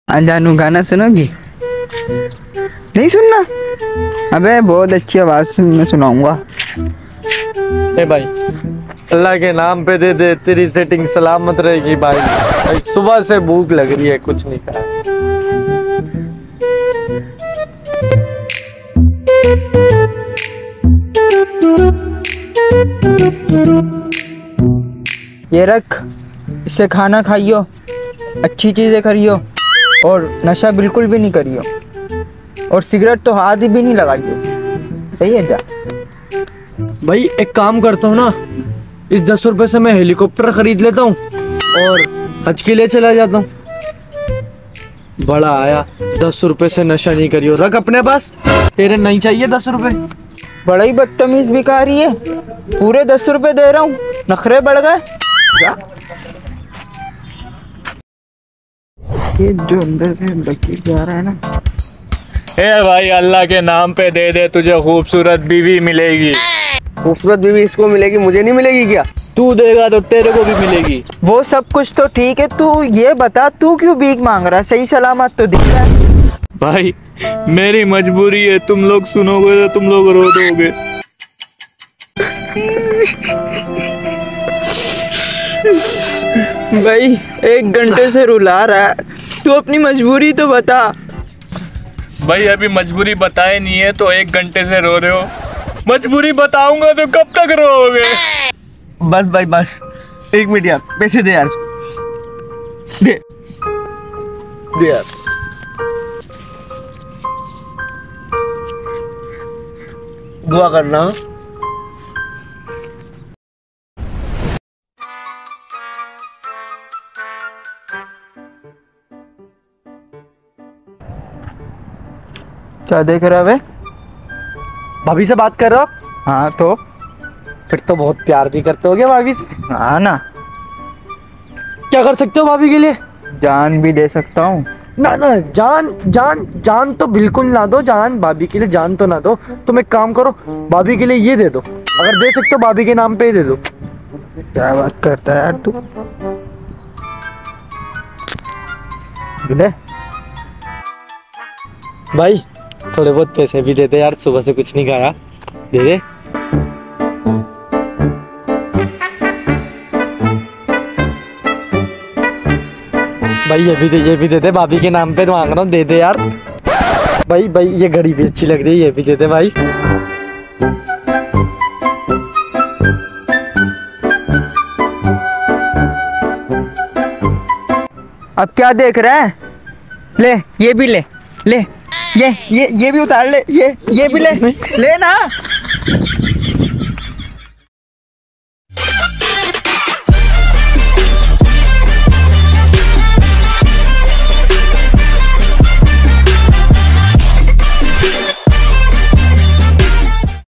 जानू गाना सुनोगी? नहीं सुनना? अबे बहुत अच्छी आवाज में सुनाऊंगा। ए भाई, अल्लाह के नाम पे दे दे, तेरी सेटिंग सलामत रहेगी भाई। भाई सुबह से भूख लग रही है, कुछ नहीं खाया। ये रख, इससे खाना खाइयो, अच्छी चीजें करियो और नशा बिल्कुल भी नहीं करियो और सिगरेट तो हाथ भी नहीं लगाइयो। सही है क्या? भाई एक काम करता हूँ ना, इस 10 रुपए से मैं हेलीकॉप्टर खरीद लेता हूँ और हज के लिए चला जाता हूँ। बड़ा आया, 10 रुपए से नशा नहीं करियो, रख अपने पास, तेरे नहीं चाहिए 10 रुपए। बड़ा ही बदतमीज भिखारी है, पूरे 10 रुपए दे रहा हूँ, नखरे बढ़ गए क्या? ये जो अंदर से बकीर जा रहा है ना। ए भाई, अल्लाह के नाम पे दे दे, तुझे खूबसूरत बीवी मिलेगी। खूबसूरत बीवी इसको मिलेगी, मुझे नहीं मिलेगी क्या? तू देगा तो तेरे को भी मिलेगी। वो सब कुछ तो ठीक है, तू ये बता तू क्यों भीख मांग रहा है? सही सलामत तो दिख रहा है। भाई मेरी मजबूरी है, तुम लोग सुनोगे तो तुम लोग रो दोगे। भाई 1 घंटे से रुला रहा है, तू अपनी मजबूरी तो बता। भाई अभी मजबूरी बताए नहीं है तो 1 घंटे से रो रहे हो। मजबूरी बताऊंगा तो कब तक रोओगे? बस भाई बस, 1 मिनट यार, पैसे दे यार, दे यार। दुआ करना। क्या देख रहा है? भाभी से बात कर रहा हो? हाँ तो फिर तो बहुत प्यार भी करते हो क्या भाभी से? हाँ ना। क्या कर सकते हो भाभी के लिए? जान भी दे सकता हूँ। ना ना, जान जान जान तो बिल्कुल ना दो, जान भाभी के लिए जान तो ना दो। तुम एक काम करो, भाभी के लिए ये दे दो, अगर दे सकते हो भाभी के नाम पे ही दे दो। क्या बात करता है यार तू? ले भाई थोड़े बहुत पैसे भी दे दे यार, सुबह से कुछ नहीं खाया, दे दे। भाई ये भी दे दे, भाभी के नाम पे मांग रहा हूँ, दे दे यार। भाई ये घड़ी भी अच्छी लग रही है, ये भी दे दे भाई। अब क्या देख रहा है? ले ये भी ले, ले ये भी उतार ले, ये भी ले, ले ना।